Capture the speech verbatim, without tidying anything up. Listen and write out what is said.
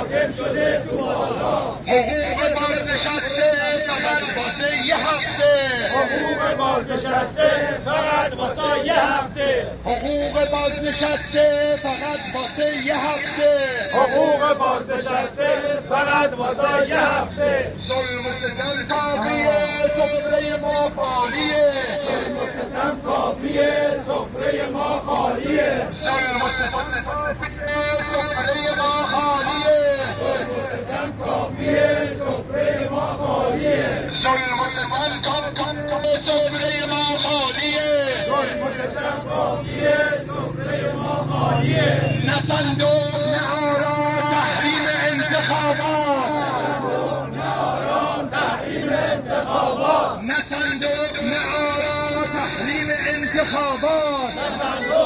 حاکم شده تو بازار. حقوق بازنشسته فقط واسه یه هفته. حقوق بازنشسته فقط واسه یه هفته. حقوق بازنشسته فقط واسه یه هفته. حقوق بازنشسته فقط واسه یه هفته. ظلم و ستم کافیه سفره ما خالیه. ظلم و ستم کافیه سفره ما خالیه. ظلم و ستم کافیه سفره ما خالیه. ظلم و ستم کافیه سفره ما خالیه. ظلم و ستم کافیه سفره ما خالیه. ظلم و ستم کافیه سفره ما خالیه. نه صندوق نه آرام تحریم انتخابات. نه آرام تحریم انتخابات. نه صندوق نه آرام تحریم انتخابات. نه صندوق